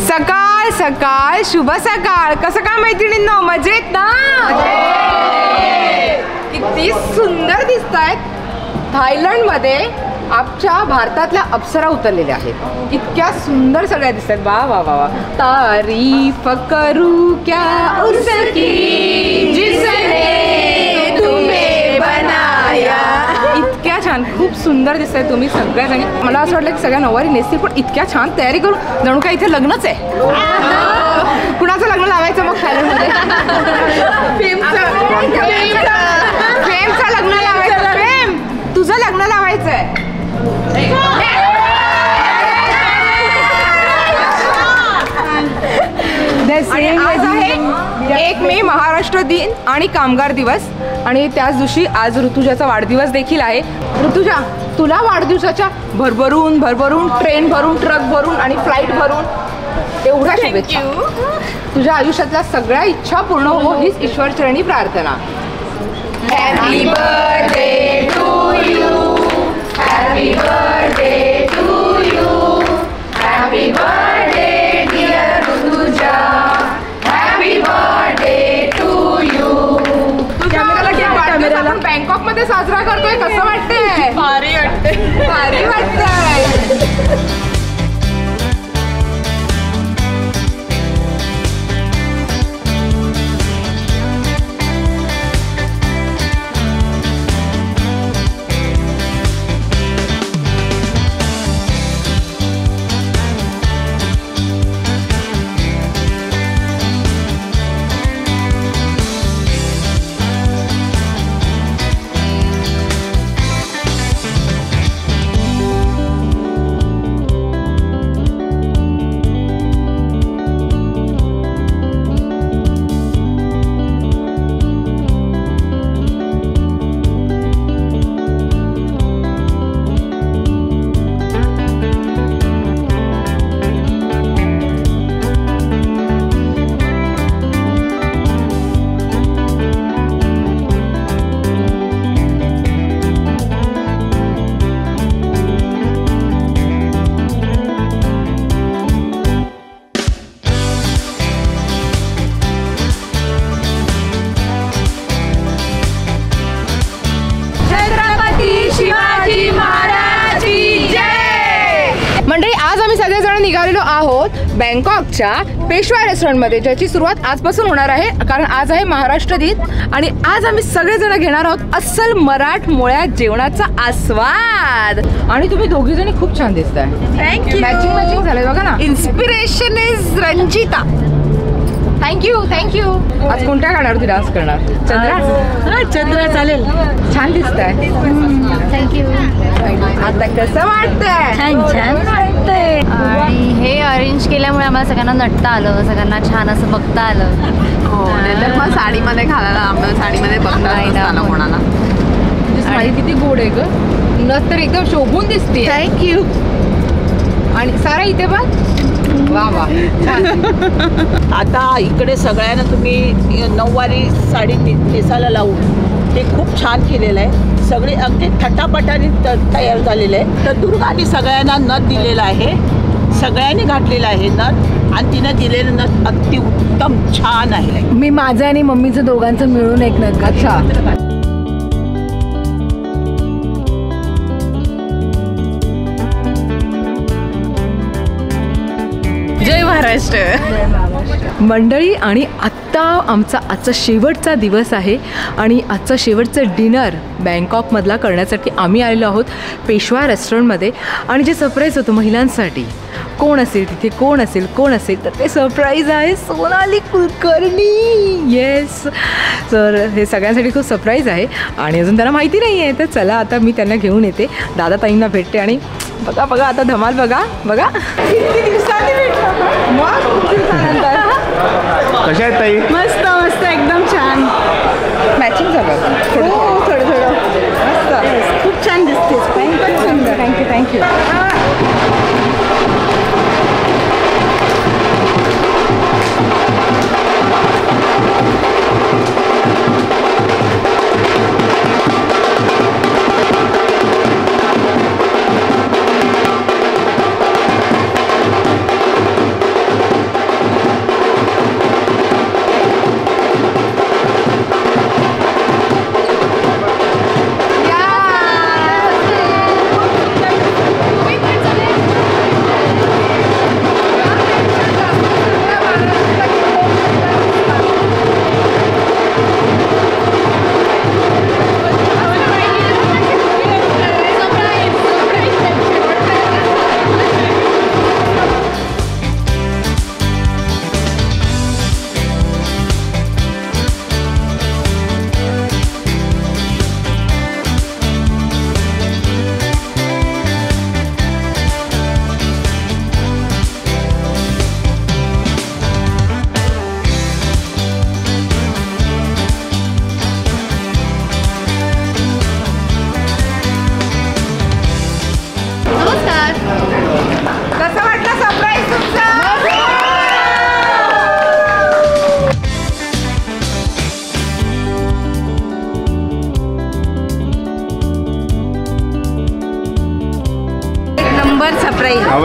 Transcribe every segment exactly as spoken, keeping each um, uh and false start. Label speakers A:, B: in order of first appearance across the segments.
A: सकाळ सकाळ शुभ सकाळ. कसं काय मैत्रिणींनो, मजेत ना? किती सुंदर दिसतायत. थायलंडमध्ये आमच्या भारतातल्या अप्सरा उतरलेल्या आहेत. इतक्या सुंदर सगळ्या दिसतात. वा वा वा वा. तारीफ करू क्या उसकी जिसने तुम्हें बनाया. इतक्या छान, खूप सुंदर दिसताय तुम्ही सगळ्याजणी. मला असं वाटलं की सगळ्या नऊवारी नेसतील, पण इतक्या छान तयारी करून जणू काय इथे लग्नच आहे. कुणाचं लग्न लावायचं मग थायलंडमध्ये? फेमचं फेमचं लग्न लावायचं. फेम, तुझं लग्न लावायचंय. आज आहे एक मे महाराष्ट्र दिन आणि कामगार दिवस, आणि त्याच दिवशी आज ऋतुजाचा वाढदिवस देखील आहे. ऋतुजा, तुला वाढदिवसाच्या भरभरून भरभरून ट्रेन भरून, ट्रक भरून आणि फ्लाईट भरून एवढ्या शुभेच्छा. तुझ्या आयुष्यातल्या सगळ्या इच्छा पूर्ण हो हीच ईश्वरचरणी प्रार्थना. Happy birthday to you, happy birthday to you, happy birthday dear Rutuja, happy birthday to you. कॅमेराला बँकॉक मध्ये साजरा करतोय, कसं वाटतंय? भारी वाटतंय, भारी वाटतंय. मंडळी, आज आम्ही सगळेजण निघालेलो आहोत बँकॉकच्या पेशवा रेस्टॉरंटमध्ये, ज्याची सुरुवात आजपासून होणार आहे, कारण आज आहे महाराष्ट्र दिन. आणि आज आम्ही सगळेजण घेणार आहोत अस्सल मराठमोळ्या जेवणाचा आस्वाद. आणि तुम्ही दोघी जणी खूप छान दिसताय. थँक्यू. मॅचिंग मॅचिंग झालंय बघा ना. Inspiration is Ranjita. Thank you thank you. आज कोणत्या गाण्यावरती डान्स करणार? चंद्रा? चंद्रा चालेल. छान दिसताय.
B: थँक्यू.
A: आता कसं वाटतंय?
B: छान छान वाटतंय. आणि हे अरेंज केल्यामुळे आम्हाला सगळ्यांना नटता आलं, सगळ्यांना छान असं बघता आलं.
C: हो, नाहीतर मग साडीमध्ये घालायला, आम्हाला साडीमध्ये बघता आलं कोणाला.
A: साडी किती गोड आहे ग. नस तर एकदम शोभून दिसते.
C: थँक्यू.
A: आणि सारा इथे बघ. वा वा.
D: आता इकडे सगळ्यांना तुम्ही नऊवारी साडी नेसायला लावून ते खूप छान केलेलं आहे. सगळे अगदी थटापटाने तयार झालेले आहे. तर दुर्गाने सगळ्यांना नथ दिलेला आहे, सगळ्यांनी घातलेला आहे नथ, आणि तिने दिलेलं नथ अगदी उत्तम छान आहे.
B: मी माझं आणि मम्मीचं दोघांचं मिळून एक नथ.
A: अच्छा.
C: जय महाराष्ट्र
A: मंडळी. आणि आत्ता आमचा आजचा शेवटचा दिवस आहे, आणि आजचं शेवटचं डिनर बँकॉकमधला करण्यासाठी आम्ही आलेलो आहोत पेशवा रेस्टॉरंटमध्ये. आणि जे सरप्राईज होतं महिलांसाठी, कोण असेल तिथे, कोण असेल कोण असेल तर ते सरप्राईज आहे सोनाली कुलकर्णी. येस, तर हे सगळ्यांसाठी खूप सरप्राईज आहे आणि अजून त्यांना माहिती नाही आहे. तर चला आता मी त्यांना घेऊन येते, दादा ताईंना भेटते, आणि बघा बघा आता धमाल. बघा बघा किती दिवसांनी भेटलं. मग खूप दिवसानंतर.
E: कशा आहेत ताई?
C: मस्त मस्त एकदम छान.
A: मॅचिंग झालं थोडं थोडं थोडं मस्त.
C: खूप छान दिसतेस.
A: खूपच सुंदर. Thank you thank you.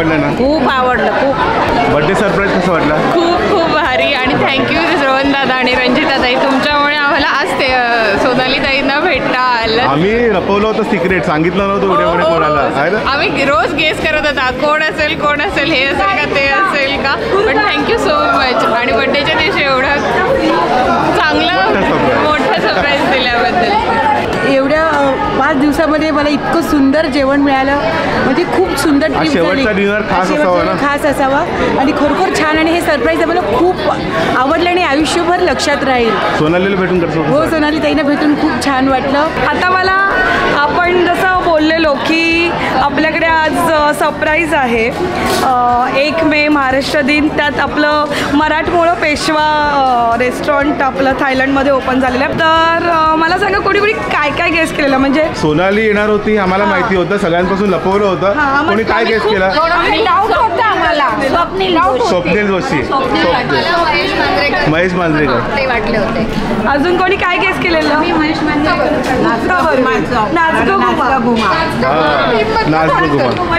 E: आवडलं ना?
D: खूप आवडलं खूप.
E: बर्थडे सरप्राईज कसं वाटलं?
C: खूप खूप भारी आणि थँक्यू श्रवण दादा आणि रंजिता ताई, तुमच्यामुळे आम्हाला आज ते सोनाली ताईंना भेटता आलं.
E: आम्ही लपवलं होतं सिक्रेट, सांगितलं नव्हतं व्हिडिओमध्ये कोणाला आहे ना?
C: आम्ही रोज गेस करत होता कोण असेल कोण असेल हे असेल का ते असेल का, पण थँक्यू सो मच आणि बर्थडेच्या दिवशी एवढं चांगलं मोठं सरप्राईज दिल्याबद्दल.
F: एवढ्या पाच दिवसामध्ये मला इतकं सुंदर जेवण मिळालं, म्हणजे खूप सुंदर ट्रीप झाली.
E: शेवटचा डिनर खास असावा ना?
F: खास असावा आणि खरोखर छान, आणि हे सरप्राईज आम्हाला खूप आवडलं आणि आयुष्यभर लक्षात राहील.
E: सोनालीला भेटून करतो
F: हो, सोनाली ताईंना भेटून खूप छान वाटलं.
A: आता मला आपण जसं बोललेलो की आपल्याकडे आज सरप्राईज आहे, एक मे महाराष्ट्र दिन, त्यात आपलं मराठमोळं पेशवा रेस्टॉरंट आपलं थायलंडमध्ये ओपन झालेलं आहे. तर अ, मला सांगा कोणी कोणी काय काय गेस केलेलं, म्हणजे
E: सोनाली येणार होती आम्हाला माहिती होतं, सगळ्यांपासून लपवलं होतं. कोणी काय गेस केला?
A: डाऊट होता आम्हाला.
B: स्वप्नील
E: स्वप्नील जोशी, स्वप्नील महेश मांजरेकर
B: ते वाटले होते.
A: अजून कोणी काय गेस केलेलं?
B: महेश मांजरेकर.
A: नाचगो घुमा.
E: हां, नाच बघू.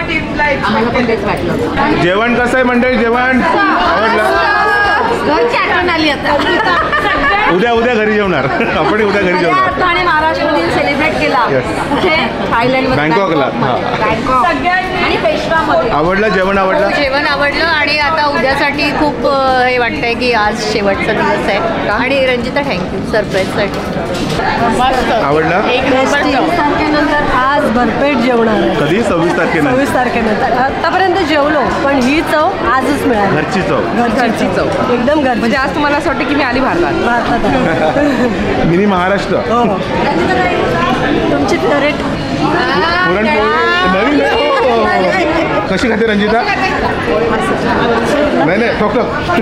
E: जेवण कसं आहे मंडळी? जेवण आवडलं?
B: घरची आठवण आली आता.
E: उद्या उद्या घरी जेवणार आपण, उद्या घरी जेवणार.
B: आणि महाराष्ट्र दिन सेलिब्रेट केला कुठे? थायलंडमध्ये,
E: बँकॉकला. हां,
B: बँकॉक आणि पेशवामध्ये.
E: आवडलं जेवण? आवडलं
B: जेवण आवडलं आणि आता उद्यासाठी खूप अ, हे वाटतंय की आज शेवटचा दिवस आहे. आणि रंजिता थँक्यू सरप्राईजसाठी.
E: आवडलं?
F: तारखेनंतर आज भरपेट जेवणार आहे.
E: कधी? सव्वीस तारखेला.
F: सव्वीस तारखेनंतर आतापर्यंत जेवलो, पण ही चव आजच मिळाली.
E: घरची चव.
A: घरची चव
F: एकदम घर
A: म्हणजे आज तुम्हाला असं वाटतं की मी आली भारतात.
F: भारतात आहे.
E: मिनी महाराष्ट्र.
F: हो हो. तुमची फेवरेट
E: पुरणपोळी नवीन आहे. हो, हो, हो. कशी खाते रंजिता? नाही नाही ठोक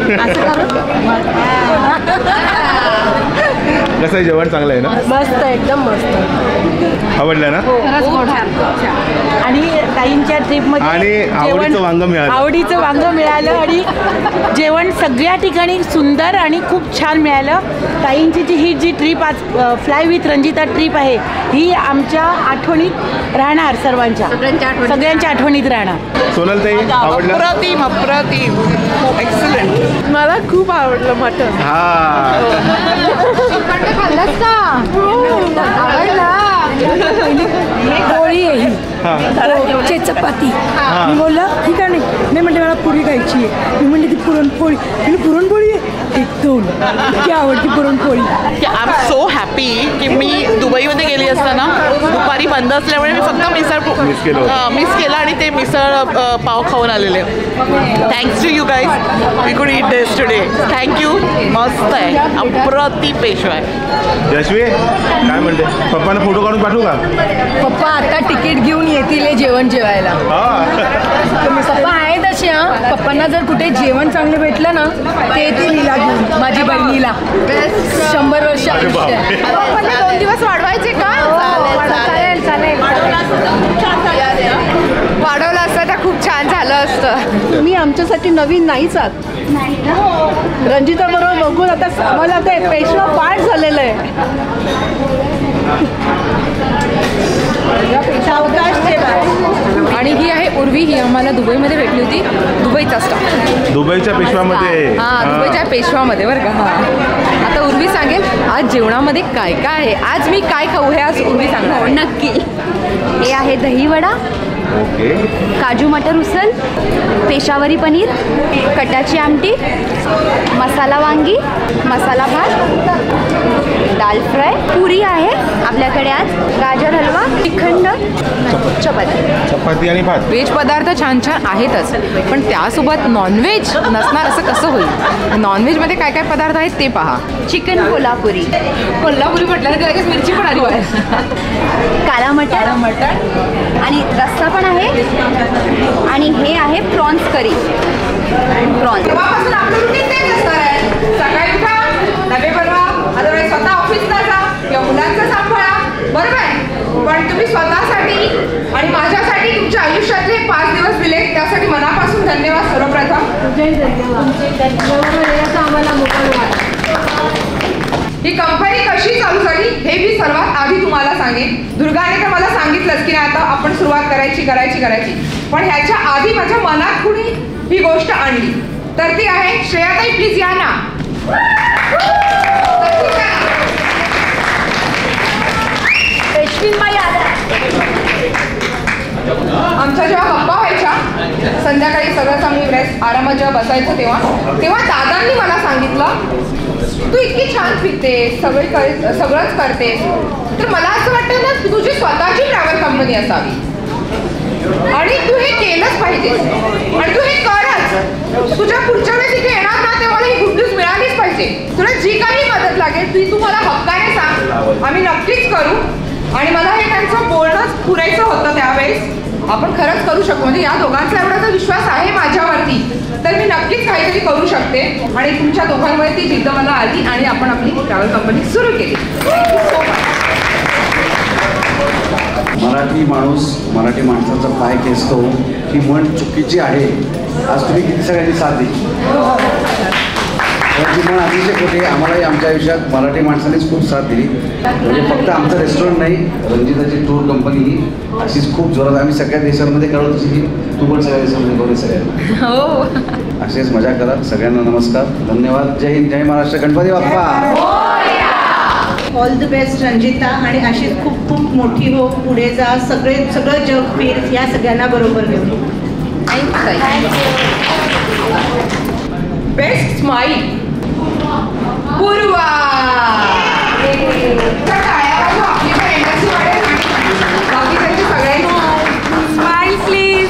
E: कसं आहे जेवण? चांगलं आहे ना?
F: मस्त, एकदम मस्त.
E: आवडलं ना?
F: आणि ताईंच्या ट्रिपमध्ये
E: आणि आवडीचं वांग मिळालं.
F: आवडीचं वांग मिळालं आणि जेवण सगळ्या ठिकाणी सुंदर आणि खूप छान मिळालं. ताईंची जी ही जी ट्रिप आज फ्लाय विथ रंजिता ट्रिप आहे, ही आमच्या आठवणीत राहणार, सर्वांच्या सगळ्यांच्या आठवणीत राहणार.
E: सोनल ताई आवडलं?
D: अप्रतिम अप्रतिम एक्सलंट.
F: मला खूप आवडलं मटन.
E: हा,
B: खाल्लंस का?
F: पोळी आहे ही, चपाती. मी बोललं ठीक आहे, नाही मी म्हणते मला पुरी खायची आहे. मी म्हणते ती पुरणपोळी, मी पुरणपोळी आहे एकदम, इतकी आवडती पुरणपोळी.
D: आय एम सो हॅपी की मी दुबईमध्ये गेली असताना दुपारी बंद असल्यामुळे मी फक्त मिसळ
E: मिस केलं होतं.
D: मिस केलं आणि ते मिसळ अ, पाव खाऊन आलेले. Thanks to you guys, we could eat this today. Thank you. मस्त आहे, अप्रतिम पेशवा आहे.
E: यशवी काय म्हणते? पप्पांना फोटो काढून पाठवू का?
F: पप्पा आता तिकीट घेऊन येतील हे जेवण जेवायला.
E: हा,
F: पप्पा आहे तशी. हा, पप्पांना जर कुठे जेवण चांगलं भेटलं ना, ते येतील हिला घेऊन, माझी बहिणीला. शंभर वर्ष
E: अरे
F: आयुष्य आहे.
E: बापरे.
A: पप्पांनी दोन दिवस वाढवायचे का?
B: चालेल चालेल.
A: वाढवलं असतं तर खूप छान झालं असतं.
F: तुम्ही आमच्यासाठी नवीन नाहीच आहात. रंजिता बरोबर बघून आता आम्हाला ते पेशवा पाठ झालेलं आहे.
A: आणि ही आहे उर्वी, ही आम्हाला दुबईमध्ये भेटली होती. दुबईचा स्टाफ,
E: दुबईच्या पेशवामध्ये.
A: हां दुबईच्या पेशवामध्ये बरं का. हां, आता उर्वी सांगेल आज जेवणामध्ये काय काय आहे. आज मी काय खाऊ हे आज उर्वी सांगणार.
B: नक्की. हे आहे दहीवडा,
E: ओके.
B: काजू मटर उसळ, पेशावरी पनीर, कटाची आमटी, मसाला वांगी, मसाला भात, दाल फ्राय, पुरी आहे आपल्याकडे आज, गाजर हलवा, श्रीखंड, चपाती.
E: चपाती आणि भात.
A: व्हेज पदार्थ छान छान आहेतच, पण त्यासोबत नॉनव्हेज नसणार असं कसं होईल. नॉनव्हेजमध्ये काय काय पदार्थ आहेत ते पहा.
B: चिकन कोल्हापुरी,
A: कोल्हापुरी म्हटलं तर लगेच मिरची पण आली बाहेर.
B: काला मटर मटर आणि रस्सा पण आहे. आणि हे आहे प्रॉन्स करी. प्रॉन्स
A: तेव्हापासून आपलं रुटीन तेच असणार आहे. सकाळी उठा, डबे बनवा, अदरवाईज स्वतः ऑफिसला जा किंवा मुलांचं सांभाळा, बरोबर आहे. पण तुम्ही स्वतःसाठी आणि माझ्यासाठी तुमच्या आयुष्यातले पाच दिवस दिले, त्यासाठी मनापासून धन्यवाद. सर्वप्रथम
F: आम्हाला मोकळं
A: ही कंपनी कशी चालू झाली हे मी सर्वात आधी तुम्हाला सांगेन. दुर्गाने तर मला सांगितलंच की नाही आता आपण सुरुवात करायची करायची करायची पण ह्याच्या आधी माझ्या मनात कुणी ही गोष्ट आणली तर ती आहे श्रेयाताई. प्लीज या ना. आमच्या जेव्हा गप्पा व्हायच्या संध्याकाळी सगळंच आम्ही रेस्ट आरामात जेव्हा बसायचो तेव्हा तेव्हा दादांनी मला सांगितलं तू इतकी छान फिरते सगळे कर सगळंच करते तर मला असं वाटतं ना तुझी स्वतःची ट्रॅव्हल कंपनी असावी आणि तू हे केलंच पाहिजे आणि तू हे करच. तुझ्या पुढच्या वेळेस इथे येणार ना तेव्हा मला ही गुड न्यूज मिळालीच पाहिजे. तुला जी काही मदत लागेल ती तू मला हक्काने सांग आम्ही नक्कीच करू. आणि मला हे त्यांचं बोलणंच पुरायचं होतं त्यावेळेस आपण खरंच करू शकतो म्हणजे या दोघांचा एवढा जर विश्वास आहे माझ्यावरती तर मी नक्कीच काहीतरी करू शकते आणि तुमच्या दोघांमुळे ती जिद्द मला आली आणि आपण आपली ट्रॅव्हल कंपनी सुरू केली. Thank you so much.
G: मराठी माणूस मराठी माणसाचा पाय खेचतो ही म्हण चुकीची आहे. आज तुम्ही किती सगळ्यांनी साथ दिली ती म्हण अतिशय खोटी. आम्हालाही आमच्या आयुष्यात मराठी माणसानेच खूप साथ दिली म्हणजे फक्त आमचं रेस्टॉरंट नाही रंजिताची टूर कंपनी ही अशीच खूप जोरात आम्ही सगळ्या देशांमध्ये करत तशी तू पण सगळ्या देशांमध्ये करू सगळ्यांना हो असेच मजा करा. सगळ्यांना नमस्कार धन्यवाद. जय हिंद जय Maharashtra. Ganpati Bappa.
F: All the best Ranjita आणि अशीच खूप खूप मोठी हो पुढे जा सगळे सगळं जग फिर या सगळ्यांना बरोबर घेऊ.
A: Best smile Purva.
B: Smile please.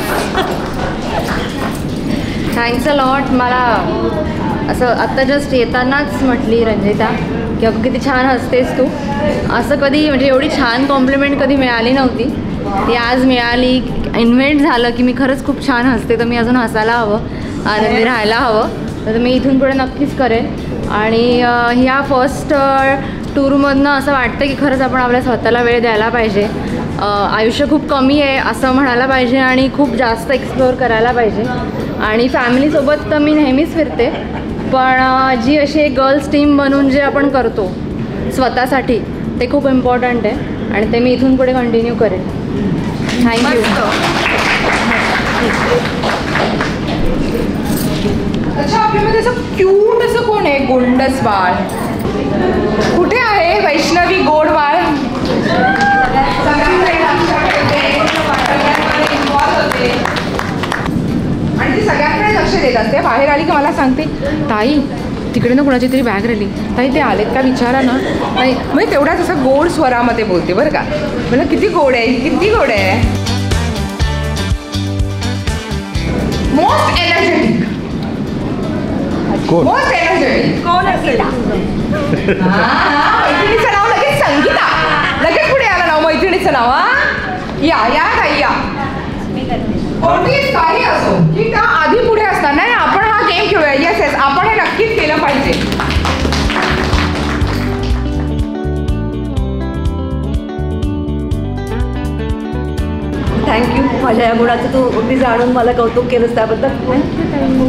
B: Thanks a lot. मला असं आत्ता जस्ट येतानाच म्हटली रंजिता की अगं किती छान हसतेस तू. असं कधी म्हणजे एवढी छान कॉम्प्लिमेंट कधी मिळाली नव्हती ती आज मिळाली. इन्व्हेंट झालं की मी खरंच खूप छान हसते तर मी अजून हसायला हवं आनंदी राहायला हवं तर मी इथून पुढे नक्कीच करेन. आणि ह्या फर्स्ट टूरमधनं असं वाटतं की खरंच आपण आपल्या स्वतःला वेळ द्यायला पाहिजे. आयुष्य खूप कमी आहे असं म्हणायला पाहिजे आणि खूप जास्त एक्सप्लोअर करायला पाहिजे. आणि फॅमिलीसोबत तर मी नेहमीच फिरते पण जी अशी एक गर्ल्स टीम बनून जे आपण करतो स्वतःसाठी ते खूप इम्पॉर्टंट आहे आणि ते मी इथून पुढे कंटिन्यू करेन. थँक्यू.
A: अच्छा आपल्यामध्ये असं क्यूट असं कोण आहे गोंडस बाळ कुठे आहे वैष्णवी गोड बाळ. आणि ती सगळ्यांकडे लक्ष देत असते. बाहेर आली की मला सांगते ताई तिकडे ना कुणाची तरी बॅग राहिली ताई ते आलेत का विचारा ना. नाही म्हणजे तेवढ्याच असं गोड स्वरामध्ये बोलते बरं का. मला किती गोड आहे किती गोड आहे. मोस्ट एनर्जेटिक मोस्ट एनर्जेटिक कोण असेल. मैत्रिणीचं नाव लगेच संगीता लगेच पुढे आलं नाव मैत्रिणीचं नाव. हा या या ताई या. कोणतीच काही असो की त्या आधी पुढे असणार नाही आपण हा गेम खेळूया. येस येस आपण हे नक्कीच केलं पाहिजे.
B: थँक्यू. माझ्या या गुणाचं तू अगदी जाणून मला कौतुक केलंस त्याबद्दल थँक्यू.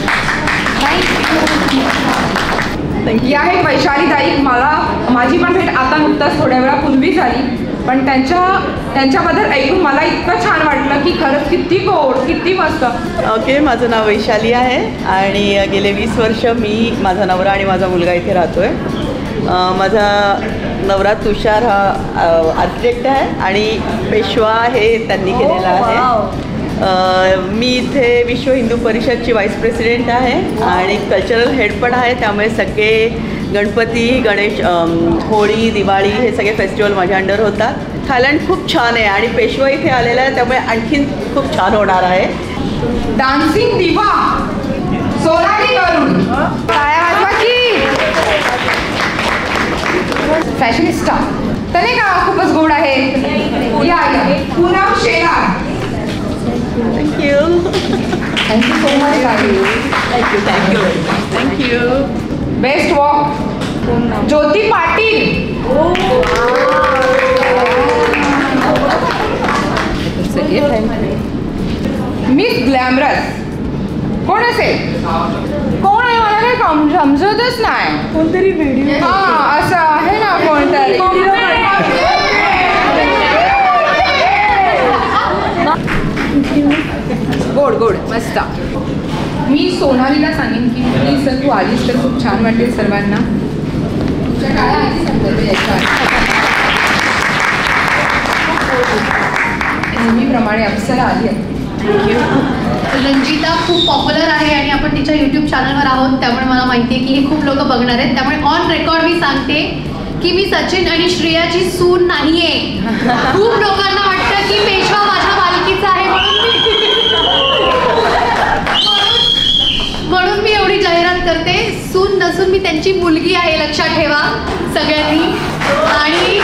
A: ही आहे वैशाली ताई. मला माझी पण भेट आता नुकताच थोड्या वेळापूर्वी झाली पण त्यांच्या त्यांच्याबद्दल ऐकून मला इतकं छान वाटलं की खरंच किती गोड किती मस्त.
H: ओके माझं नाव वैशाली आहे आणि गेले वीस वर्ष मी माझा नवरा आणि माझा मुलगा इथे राहतो आहे. माझा नवरा तुषार हा आर्किटेक्ट आहे आणि पेशवा हे त्यांनी केलेलं आहे. मी इथे विश्व हिंदू परिषदची व्हाईस प्रेसिडेंट आहे आणि कल्चरल हेड पण आहे. त्यामुळे सगळे गणपती गणेश होळी दिवाळी हे सगळे फेस्टिवल माझ्या अंडर होतात. थायलंड खूप छान आहे आणि पेशवा इथे आलेला आहे त्यामुळे आणखीन खूप छान होणार आहे.
A: डान्सिंग दिवा सोनाली करून फॅशनिस्टा तर नाही का खूपच गोड आहे. या Poonam Shelar.
H: Thank you
A: thank you so much.
H: Thank you thank you thank you.
A: Best walk Jyoti Patil. Miss glamorous कोण असेल कोण आहे मला नाही समजतच नाही.
F: कोणतरी व्हिडिओ
A: हा असं आहे ना कोणतरी. गोड गोड मस्त. मी सोनालीला सांगेन की प्लीज सर तू आलीस तर खूप छान वाटेल सर्वांना. तुझ्या काय आधी संदर्भ यायचा नेहमीप्रमाणे अप्सरा आली आहे.
I: रंजिता खूप पॉप्युलर आहे आणि आपण तिच्या यूट्यूब चॅनलवर आहोत, त्यामुळे मला माहिती आहे की हे खूप लोक बघणार आहेत. त्यामुळे ऑन रेकॉर्ड मी सांगते की मी सचिन आणि श्रेयाची सून नाहीये. खूप लोकांना वाटतं की पेशवा माझ्या मालकीचा आहे म्हणून मी म्हणून मी एवढी जाहिरात करते. सून नसून मी त्यांची मुलगी आहे, लक्षात ठेवा सगळ्यांनी. आणि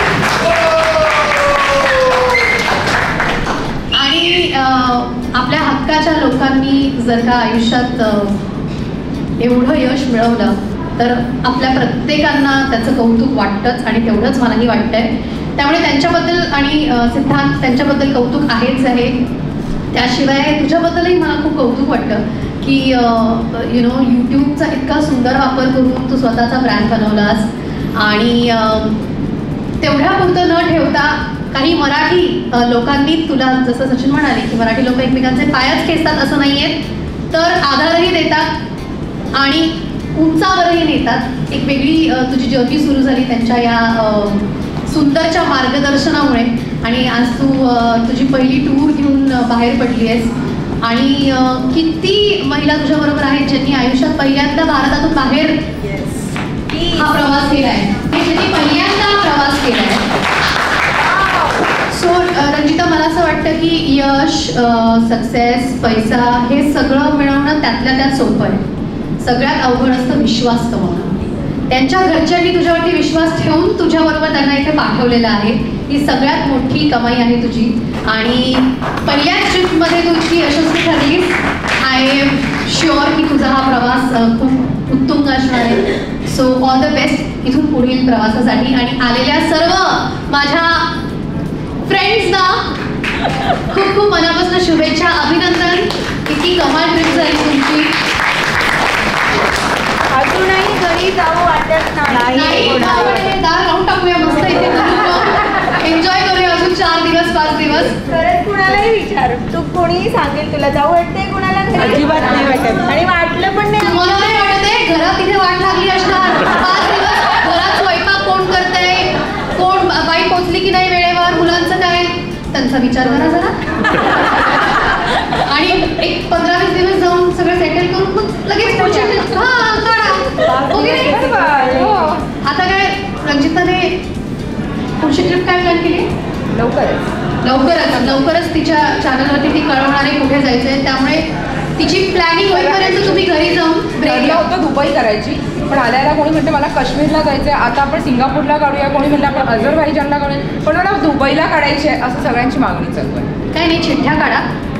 I: आणि आपल्या हक्काच्या लोकांनी जर का आयुष्यात एवढं यश मिळवलं तर आपल्या प्रत्येकांना त्याचं कौतुक वाटतंच आणि तेवढंच मलाही वाटतंय. त्यामुळे त्यांच्याबद्दल आणि सिद्धांत त्यांच्याबद्दल कौतुक आहेच आहे. त्याशिवाय तुझ्याबद्दलही मला खूप कौतुक वाटतं की यु नो यूट्यूबचा इतका सुंदर वापर करून तू स्वतःचा ब्रँड बनवलास. आणि तेवढ्यापुरतं न ठेवता काही मराठी लोकांनी तुला, जसं सचिन म्हणाले की मराठी लोक एकमेकांचे पायच खेचतात असं नाही आहेत, तर आधारही देतात आणि उंचावरही नेतात. एक वेगळी तुझी जर्नी सुरू झाली त्यांच्या या सुंदरच्या मार्गदर्शनामुळे. आणि आज तू तुझी पहिली टूर घेऊन बाहेर पडली आहेस. आणि किती महिला तुझ्याबरोबर आहेत ज्यांनी आयुष्यात पहिल्यांदा भारतातून बाहेर हा प्रवास केला आहे, ज्यांनी पहिल्यांदा प्रवास केला आहे. सो रंजिता, मला असं वाटतं की यश, सक्सेस, पैसा हे सगळं मिळवणं त्यातल्या त्यात सोपं आहे. सगळ्यात अवघड असतं विश्वास कमवणं. त्यांच्या घरच्यांनी तुझ्यावरती विश्वास ठेवून तुझ्याबरोबर त्यांना इथे पाठवलेलं आहे. ही सगळ्यात मोठी कमाई आहे तुझी. आणि पहिल्याच ट्रिपमध्ये तू इतकी यशस्वी ठरलीस. आय एम शुअर की तुझा हा प्रवास खूप उत्तुंग असणार आहे. सो ऑल द बेस्ट इथून पुढील प्रवासासाठी. आणि आलेल्या सर्व माझ्या फ्रेंड्सना खूप खूप मनापासून शुभेच्छा, अभिनंदन. किती कमाल ट्रिप झाली तुमची.
B: अजूनही घरी जाऊ वाटत नाही.
I: दार लावून टाकूया मस्त इथे, एन्जॉय करूया अजून चार दिवस पाच दिवस.
B: खरंच कुणालाही विचार, तू कोणीही सांगेल तुला जाऊ वाटते, कुणाला
F: अजिबात नाही वाटत आणि वाटलं पण नाही.
I: मला नाही वाटत घरात तिथे वाट लागली असणार. पाच दिवस घरात स्वयंपाक कोण करतंय, कोण बाई पोचली की नाही वेळेवर, मुलांचं काय, त्यांचा विचार करा जरा. आणि एक पंधरा वीस दिवस जाऊन सगळं सेटल करून मग लगेच पोचेल. हा काढा वगैरे. आता काय रंजिताने पुढची ट्रिप काय प्लॅन केली?
A: लवकरच
I: लवकरच लवकरच तिच्या चॅनलवरती ती कळवणार आहे कुठे जायचं आहे. त्यामुळे तिची प्लॅनिंग होईपर्यंत तुम्ही घरी जाऊन ब्रेक
A: होतं दुबई करायची, पण आल्याला कोणी म्हणते मला काश्मीरला जायचं आहे, आता आपण सिंगापूरला काढूया, कोणी म्हणतं आपण अझरबैजानला काढूया, पण मला दुबईला काढायची आहे, असं सगळ्यांची मागणी चालू आहे.
I: काय नाही, चिठ्ठ्या काढा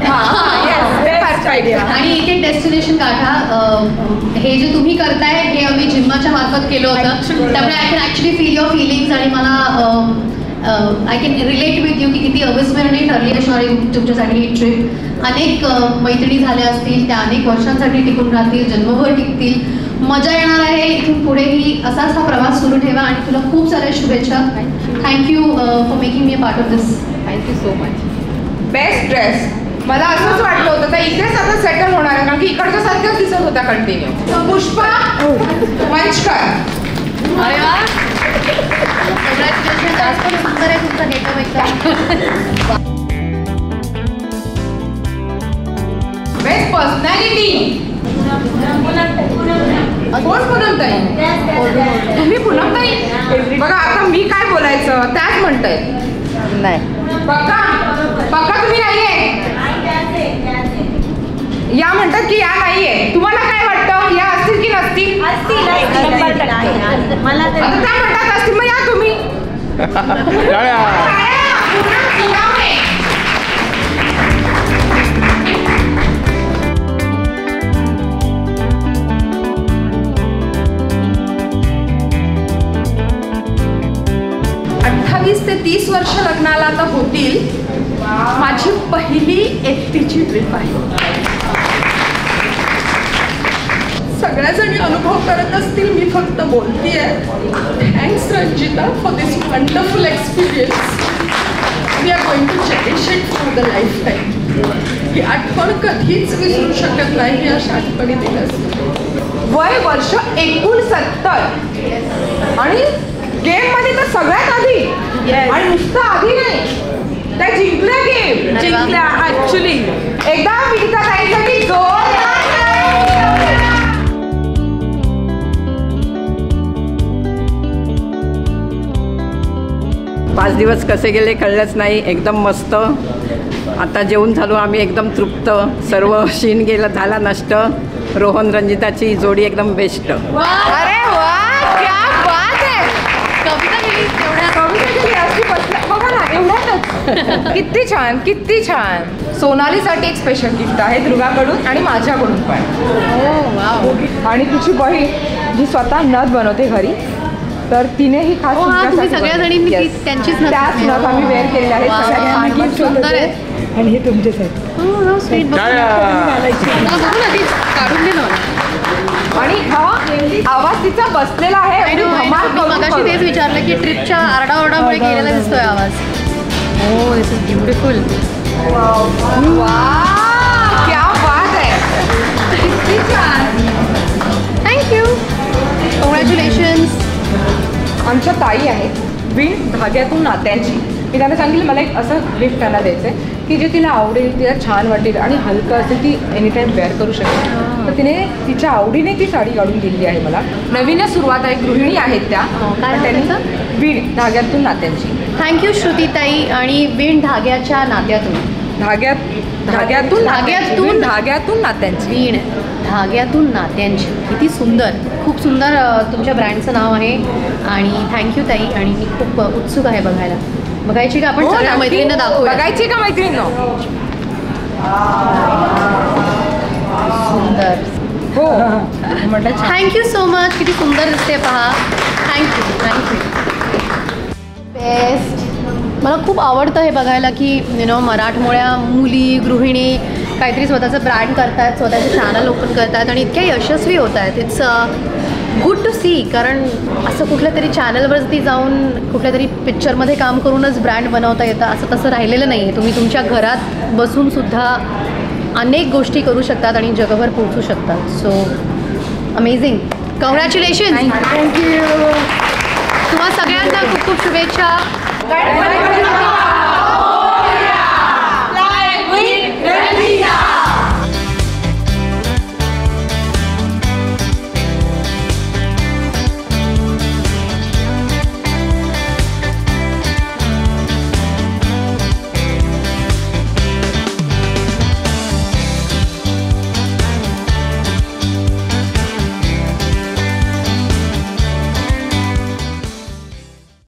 I: आणि एक एक डेस्टिनेशन काढा. हे जे तुम्ही करताय हे आम्ही जिम्माच्या मार्फत केलं होतं, त्यामुळे I can actually feel your feelings. आणि मला I can relate with you की किती अविस्मरणीय ठरली असणार तुमच्यासाठी ही ट्रिप. अनेक मैत्रिणी झाल्या असतील, त्या अनेक वर्षांसाठी टिकून राहतील, जन्मभर टिकतील. मजा येणार आहे. इथून पुढेही असाच हा प्रवास सुरू ठेवा आणि तुला खूप साऱ्या शुभेच्छा. Thank you for making me a part of this.
A: Thank you so much. Best dress. मला असंच वाटलं होतं तर इथेच आता सेटल होणार आहे, कारण की इकडच्या सारखंच दिसत होता कंटिन्यू. पुष्पा मंचकर.
I: अरे वा, कॉंग्रॅच्युलेशन. जास्त सुंदर आहे तुमचा गेटअप एकदम.
A: Best personality. कोण पूनमताई? तुम्ही पूनमताई? बघा आता मी काय बोलायचं त्याच म्हणताय.
B: नाही
A: पक्का पक्का तुम्ही नाहीये या म्हणतात की या नाहीये. तुम्हाला काय वाटतं, या असतील की नसतील?
F: मला
A: आता त्या म्हणतात असतील, मग या तुम्ही. अठ्ठावीस ते तीस वर्ष लग्नाला आता होतील. माझी पहिली एकटीची ट्रिप आहे.
J: सगळ्याजणी अनुभव करत असतील, मी फक्त बोलते आहे. Thanks Ranjita for this wonderful experience. We are going to cherish it for the lifetime. ही आठवण कधीच विसरू शकत नाही, अशा आठवणी दिल्यास.
A: वय वर्ष एकोणसत्तर आणि गेम मध्ये तर सगळ्यात आधी आणि नुसतं आधी नाही, त्या जिंकल्या गेम जिंकल्या ऍक्च्युली. एकदा विनीता ताईंसाठी जोरदार
K: पाच दिवस कसे गेले कळलंच नाही. एकदम मस्त. आता जेवून झालो आम्ही एकदम तृप्त. सर्व शीन गेला झाला नष्ट. रोहन रंजिताची जोडी एकदम बेस्ट.
A: अरे वा, क्या बात आहे.
B: कविता गेली तेवढ्या
A: कविता गेली अशी बसल्या बघा ना, एवढ्यातच. किती छान, किती छान. सोनालीसाठी एक स्पेशल गिफ्ट आहे ध्रुवाकडून आणि माझ्याकडून पण.
B: हो वाव.
A: आणि तिची बहीण जी स्वतः नथ बनवते घरी, तर तिने ही खास
B: हो, हा, तुम्ही
A: तुमच्यासाठी
B: सगळ्या
A: बनवली.
B: जणींनी
A: Yes.
B: ती- त्यांचीच नथ
A: त्याच
B: घातली.
A: नथ आम्ही वेअर केलेल्या आहेत.
B: वा,
A: सगळ्या
B: वा,
A: छान
B: वा,
A: gift
B: सुंदर
A: होते.
B: आहे.
F: आणि हे तुमच्यासाठी.
B: हो, हो, sweet. बघू ना. मला बघू ना, ती काढून दे ना.
A: आणि हा आवाज तिचा बसलेला आहे.
B: I know,
A: एवढी
B: I
A: धमाल
B: know. मी
A: करून
B: मगाशी
A: करून.
B: तेच विचारलं की ट्रिपच्या आरडाओरडामुळे गेलेला दिसतोय आवाज. हो, दिस इज ब्युटिफुल.
A: वा, क्या बात आहे. किती छान.
B: थँक्यू. कॉंग्रॅच्युलेशन्स.
A: आमच्या ताई आहेत विण धाग्यातून नात्यांची. मी त्यांना सांगितलं मला एक असं गिफ्ट त्यांना द्यायचं आहे की जे तिला आवडेल, तिला छान वाटेल आणि हलकं असेल, ती एनी टाईम वेअर करू शकेल. तर तिने तिच्या आवडीने ती साडी काढून दिली आहे मला. नवीनच सुरुवात आहे, गृहिणी आहेत त्या.
B: काय
A: त्यांनी विण धाग्यातून नात्यांची.
B: थँक्यू श्रुतीताई. आणि विण धाग्याच्या नात्यातून
A: धाग्यात धाग्यातून
B: धाग्यातून
A: विण धाग्यातून नात्यांची.
B: विण धाग्यातून नात्यांची. किती सुंदर, खूप सुंदर अ, तुमच्या ब्रँडचं नाव आहे. आणि थँक्यू ताई. आणि मी खूप अ, उत्सुक आहे बघायला. बघायची का आपण
A: हो,
B: सगळ्या
A: नक्की.
B: मैत्रिणींना दाखवूया.
A: बघायची का मैत्रिणींनो?
B: सुंदर.
A: हो म्हटलं छान.
B: Thank you so much. किती सुंदर दिसते पहा. Thank you thank you. बेस्ट. मला खूप आवडतं हे बघायला की यु नो मराठमोळ्या मुली गृहिणी काहीतरी स्वतःचं ब्रँड करतात, स्वतःचे चॅनल ओपन करतात आणि इतक्या यशस्वी होत आहेत. It's good to see. कारण असं कुठल्या तरी चॅनलवरती जाऊन कुठल्या तरी पिक्चरमध्ये काम करूनच ब्रँड बनवता येतं असं तसं राहिलेलं नाही आहे. तुम्ही तुमच्या घरात बसूनसुद्धा अनेक गोष्टी करू शकतात आणि जगभर पोहोचू शकतात. So amazing. कॉंग्रॅच्युलेशन.
A: थँक्यू.
B: तुम्हा सगळ्यांना खूप खूप शुभेच्छा.